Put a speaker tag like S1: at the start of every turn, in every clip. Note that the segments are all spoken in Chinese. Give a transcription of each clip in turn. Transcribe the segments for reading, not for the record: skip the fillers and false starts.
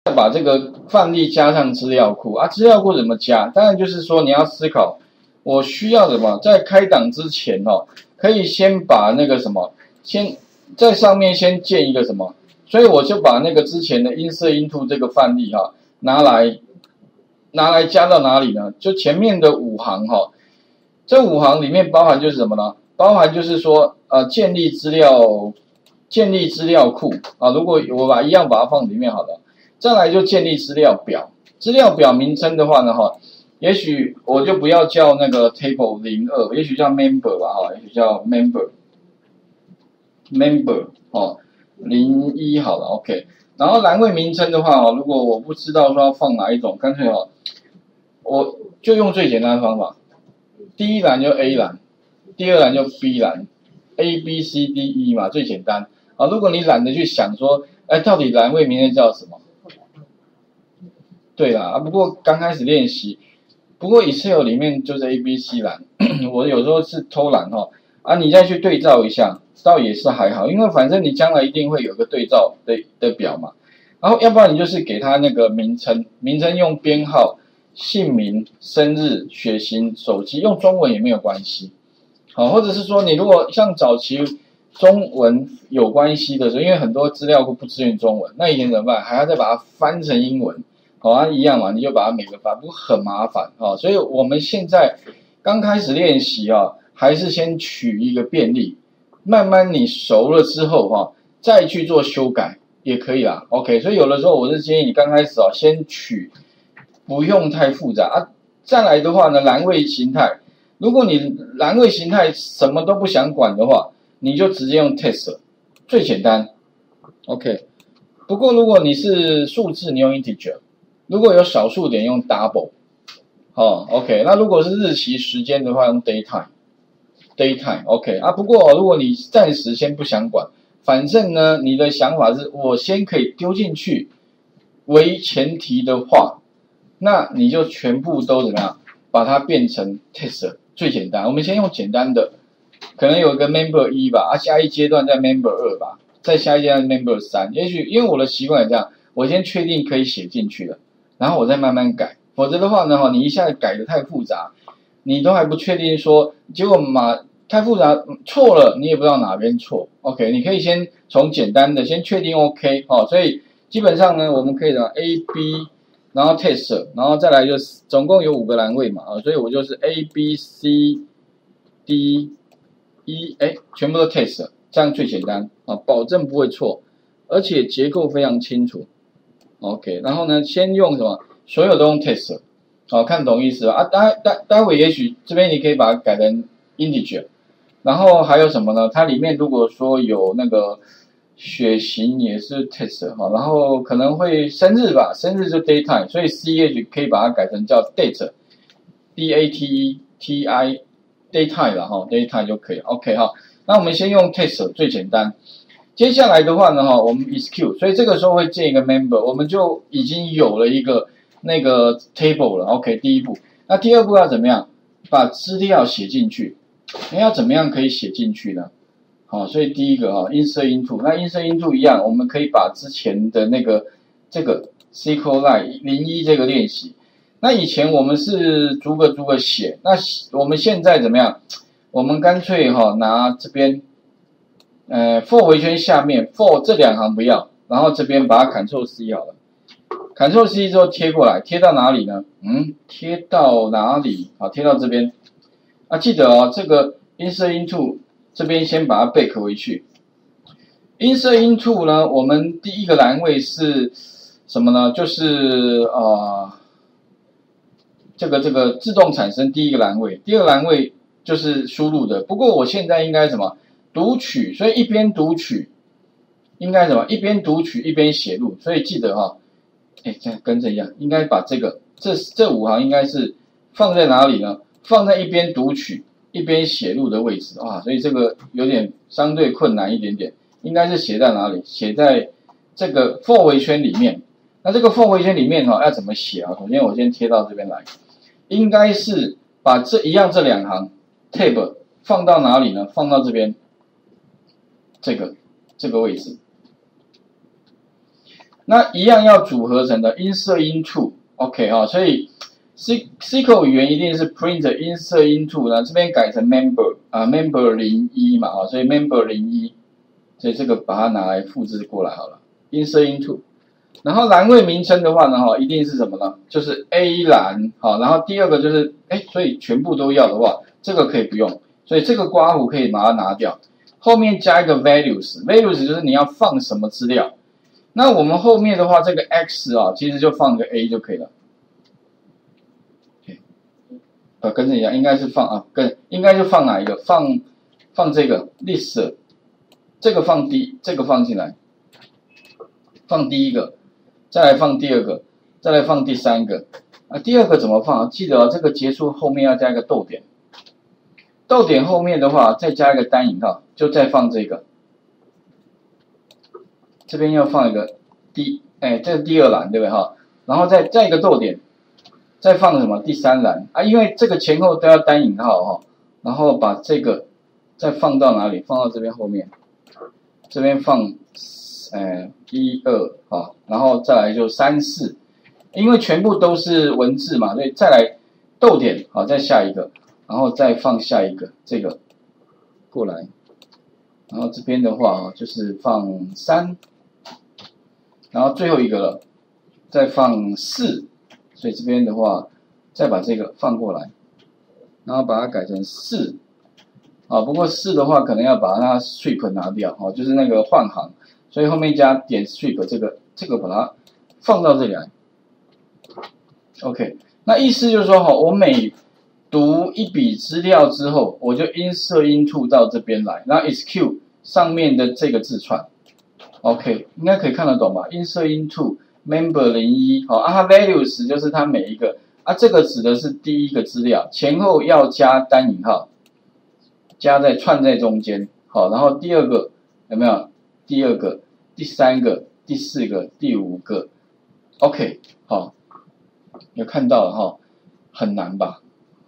S1: 再把这个范例加上资料库啊，资料库怎么加？当然就是说你要思考，我需要什么，在开档之前可以先把那个什么，先在上面先建一个什么，所以我就把那个之前的 insert into 这个范例拿来加到哪里呢？就前面的5行这5行里面包含就是什么呢？包含就是说建立资料库啊，如果我一样把它放里面好了。再来就建立资料表，资料表名称的话呢，也许我就不要叫那个 table 02，也许叫 member 吧，也许叫 member 01好了 ，OK。然后栏位名称的话如果我不知道说要放哪一种，干脆我就用最简单的方法，第一栏就 A 栏，第二栏就 B 栏 ，A、B、C、D、E 嘛，最简单啊。如果你懒得去想说，到底栏位名称叫什么？对啦，不过刚开始练习，不过 Excel 里面就是 A、B、C 栏，我有时候是偷懒你再去对照一下，倒也是还好，因为反正你将来一定会有个对照的表嘛。然后要不然你就是给它那个名称用编号、姓名、生日、血型、手机，用中文也没有关系。或者是说你如果像早期中文有关系的时候，因为很多资料库不支援中文，那以前怎么办？还要再把它翻成英文。一样嘛，你就把它每个翻，不过很麻烦所以我们现在刚开始练习还是先取一个便利，慢慢你熟了之后再去做修改也可以啦。OK， 所以有的时候我是建议你刚开始先取，不用太复杂再来的话呢，栏位形态，如果你栏位形态什么都不想管的话，你就直接用 text 最简单。OK， 不过如果你是数字，你用 integer。如果有小数点用 double， OK， 那如果是日期时间的话用 daytime OK 不过如果你暂时先不想管，反正呢你的想法是我先可以丢进去为前提的话，那你就全部都怎么样把它变成 text 最简单。我们先用简单的，可能有一个 member 1吧，下一阶段在 member 2吧，再下一阶段 member 3，也许因为我的习惯也这样，我先确定可以写进去了。然后我再慢慢改，否则的话呢，你一下子改得太复杂，你都还不确定说，结果太复杂错了，你也不知道哪边错。OK， 你可以先从简单的先确定 OK 所以基本上呢，我们可以A、B， 然后 test， 然后再来就是总共有5个栏位嘛所以我就是 A、B、C、D、E， 全部都 test， 这样最简单保证不会错，而且结构非常清楚。OK， 然后呢，先用什么？所有都用 text， 看懂意思吧？待会也许这边你可以把它改成 integer， 然后还有什么呢？它里面如果说有那个血型也是 text 然后可能会生日吧，生日就 daytime， 所以 ch 可以把它改成叫 date，date，daytime 了daytime 就可以了。OK 那我们先用 text 最简单。接下来的话呢我们 execute， 所以这个时候会建一个 member， 我们就已经有了一个那个 table 了。OK， 第一步，那第二步要怎么样？把资料写进去。要怎么样可以写进去呢？所以第一个insert into， 那 insert into 一样，我们可以把之前的这个 SQLite 01这个练习。那以前我们是逐个写，那我们现在怎么样？我们干脆拿这边。for 回圈下面 for 这2行不要，然后这边把它 Ctrl C 好了 ，Ctrl C 之后贴过来，贴到哪里呢？贴到哪里？贴到这边。记得这个 insert into 这边先把它 back 回去。insert into 呢，我们第一个栏位是什么呢？就是这个自动产生第一个栏位，第二个栏位就是输入的。不过我现在应该什么？读取，所以一边读取，应该什么？一边读取一边写入，所以记得跟这一样，应该把这5行应该是放在哪里呢？放在一边读取一边写入的位置所以这个有点相对困难一点点，应该是写在哪里？写在这个 for 回圈里面。那这个 for 回圈里面要怎么写首先我先贴到这边来，应该是把这2行 tab 放到哪里呢？放到这边。这个位置， 那一样要组合成的 insert into，OK 啊，所以 SQL 语言一定是 print insert into 呢，这边改成 member 啊 member 01嘛啊，所以 member 01，所以这个把它拿来复制过来好了 insert into。然后栏位名称的话呢，一定是什么呢？就是 A 栏，好，然后第二个就是，所以全部都要的话，这个可以不用，所以这个刮弧可以把它拿掉，后面加一个 values 就是你要放什么资料。那我们后面的话，这个 x 啊，其实就放个 a 就可以了。跟这一样，应该是放啊，应该就放哪一个？放这个 list， 这个放这个放进来，放第一个。再来放第二个，再来放第三个。啊，第二个怎么放？记得这个结束后面要加一个逗点，逗点后面的话再加一个单引号，就再放这个。这边要放一个这是第二栏对不对哈？然后再一个逗点，再放什么？第三栏啊，因为这个前后都要单引号哈。然后把这个再放到哪里？放到这边后面，这边放。1、2啊，然后再来就3、4，因为全部都是文字嘛，所以再来逗点，好，再下一个，然后再放下一个，这个过来，然后这边的话就是放3，然后最后一个了，再放4，所以这边的话再把这个放过来，然后把它改成4，啊，不过4的话可能要把它 strip 拿掉，就是那个换行。所以后面加点 strip 这个把它放到这里来 ，OK， 那意思就是说我每读一笔资料之后，我就 insert into 到这边来，然后 execute 上面的这个字串 ，OK， 应该可以看得懂吧 ？insert into member 01，它 values 就是它每一个这个指的是第一个资料，前后要加单引号，串在中间，好，然后第二个有没有？第二个、第三个、第四个、第5个 ，OK， 好，有看到了哈，很难吧？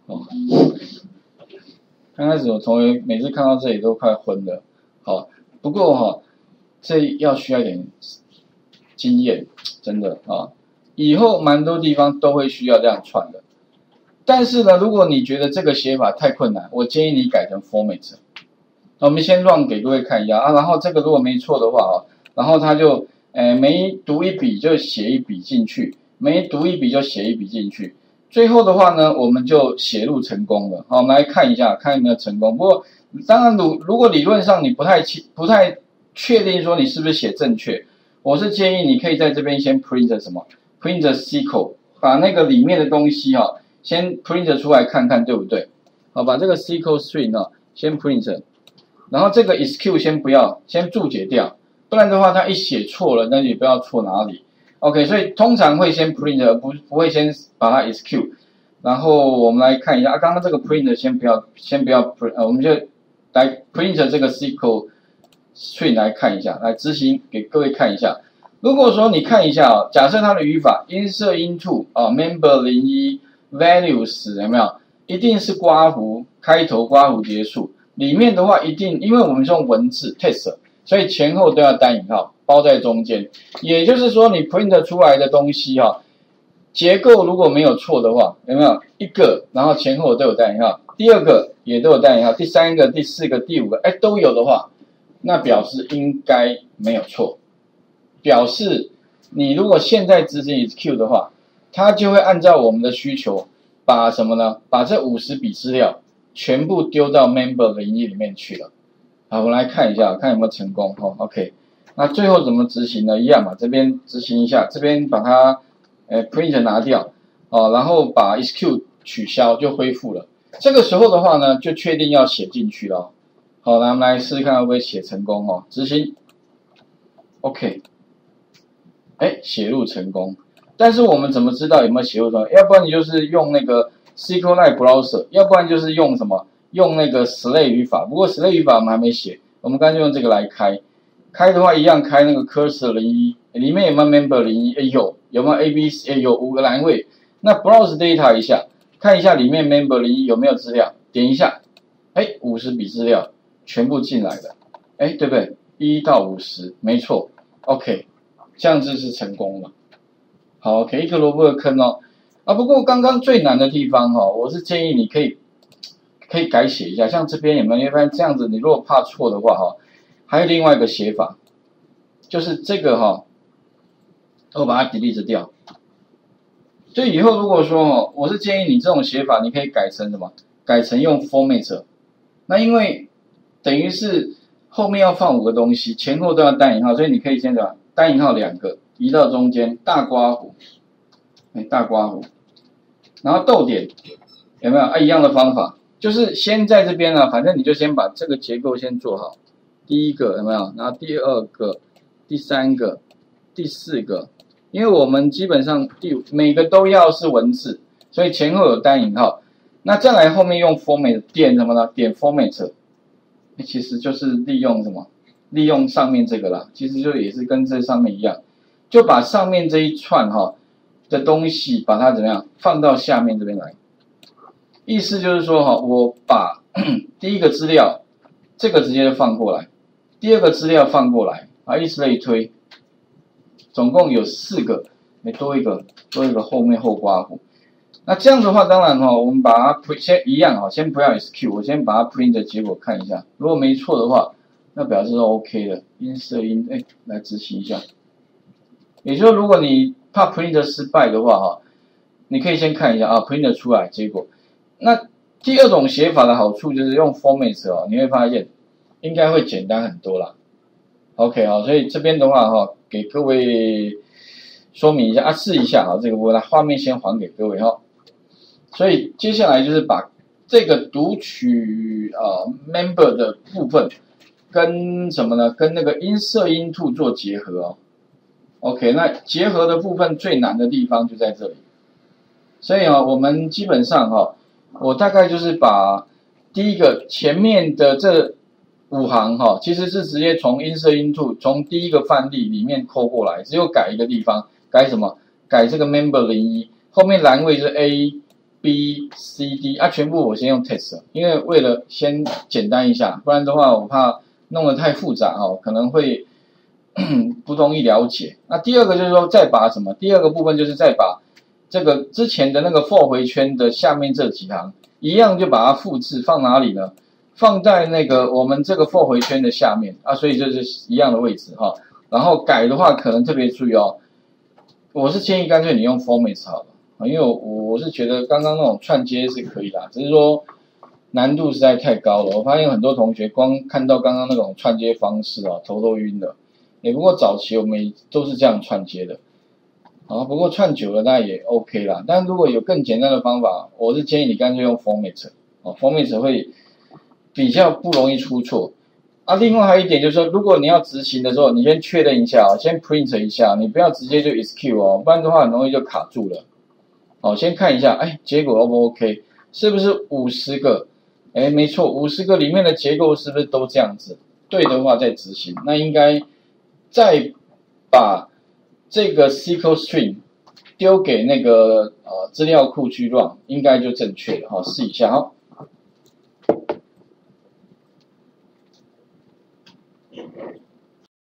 S1: 刚开始我同学每次看到这里都快昏了，好，不过这要需要一点经验，真的啊，以后蛮多地方都会需要这样串的。但是呢，如果你觉得这个写法太困难，我建议你改成 format。我们先run给各位看一下然后这个如果没错的话然后他就每读一笔就写一笔进去，每读一笔就写一笔进去，最后的话呢，我们就写入成功了。好，我们来看一下，看有没有成功。不过当然如果理论上你不太确定说你是不是写正确，我是建议你可以在这边先 print 什么 ，print SQL， 把那个里面的东西先 print 出来看看对不对？好，把这个 SQL string 先 print。然后这个 execute 先不要，先注解掉，不然的话它一写错了，那你不知道错哪里。OK， 所以通常会先 print， 不会先把它 execute。然后我们来看一下刚刚这个 print 先不要 print， 我们就来 print 这个 SQL string 来看一下，来执行给各位看一下。如果说你看一下假设它的语法 insert into member 01 values 有没有？一定是刮弧开头，刮弧结束。里面的话一定，因为我们是用文字 text， 所以前后都要单引号，包在中间。也就是说，你 print 出来的东西结构如果没有错的话，有没有一个，然后前后都有单引号，第二个也都有单引号，第三个、第四个、第5个，都有的话，那表示应该没有错。表示你如果现在执行 execute 的话，它就会按照我们的需求，把什么呢？把这50笔资料全部丢到 member 01里面去了。好，我们来看一下，看有没有成功。OK， 那最后怎么执行呢？一样嘛，这边执行一下，这边把它print 拿掉，然后把 execute 取消就恢复了。这个时候的话呢，就确定要写进去了。好，那我们来试试看会不会写成功执行 ，OK， 写入成功。但是我们怎么知道有没有写入成功？要不然你就是用那个 SQLite Browser， 要不然就是用什么？用那个 slay 语法。不过 slay 语法我们还没写，我们刚才就用这个来开。开的话一样开那个 cursor 01，里面有没有 member 01？有没有 ABC？有5个栏位。那 browse data 一下，看一下里面 member 01有没有资料，点一下，50笔资料全部进来了，对不对？1到50，没错。OK， 这样子是成功了。好 ，OK， 一个萝卜的坑哦。啊，不过刚刚最难的地方哈，我是建议你可以改写一下，像这边有没有？你会发现这样子，你如果怕错的话哈，还有另外一个写法，就是这个哈，我把它 delete 掉。所以以后如果说哦，我是建议你这种写法，你可以改成什么？改成用 format。那因为等于是后面要放5个东西，前后都要单引号，所以你可以先怎么？单引号2个，移到中间，大刮弧，大刮弧，然后逗点，有没有？一样的方法，就是先在这边呢，反正你就先把这个结构先做好。第一个有没有？然后第2个、第3个、第4个。因为我们基本上每个都要是文字，所以前后有单引号。那再来后面用 format 点什么呢？点 format， 其实就是利用什么？利用上面这个啦，其实就也是跟这上面一样，就把上面这一串的东西把它怎么样放到下面这边来。意思就是说我把第一个资料这个直接就放过来，第2个资料放过来，以此类推。总共有4个，多一个后面后刮弧。那这样的话，当然我们把它先一样先不要 SQ， 我先把它 print 的结果看一下。如果没错的话，那表示是 OK 的。insert 来执行一下。也就是说，如果你怕 print 失败的话你可以先看一下print 出来结果。那第2种写法的好处就是用 format 你会发现应该会简单很多啦。OK 所以这边的话给各位说明一下试一下这个我来画面先还给各位所以接下来就是把这个读取member 的部分跟什么呢？跟那个 insert into 做结合OK， 那结合的部分最难的地方就在这里。所以我们基本上我大概就是把第一个前面的这5行其实是直接从 insert into 从第一个范例里面抠过来，只有改一个地方，改什么？改这个 member 01，后面栏位是 A、B、C、D 全部我先用 text， 因为为了先简单一下，不然的话我怕弄得太复杂可能会不容易了解。那第2个就是说再把什么？第2个部分就是再把这个之前的那个 for 回圈的下面这几行一样就把它复制放哪里呢？放在那个我们这个 for 回圈的下面所以就是一样的位置然后改的话可能特别注意我是建议干脆你用 format 好了因为我是觉得刚刚那种串接是可以的，只是说难度实在太高了。我发现很多同学光看到刚刚那种串接方式头都晕了。不过早期我们都是这样串接的不过串久了大家也 OK 啦。但如果有更简单的方法，我是建议你干脆用 format format 会比较不容易出错另外还有一点就是说，如果你要执行的时候，你先确认一下先 print 一下，你不要直接就 execute 不然的话很容易就卡住了先看一下结果 O 不 OK， 是不是50个没错，50个里面的结构是不是都这样子？对的话再执行，那应该再把这个 SQL string 丢给那个资料库去 run， 应该就正确了试一下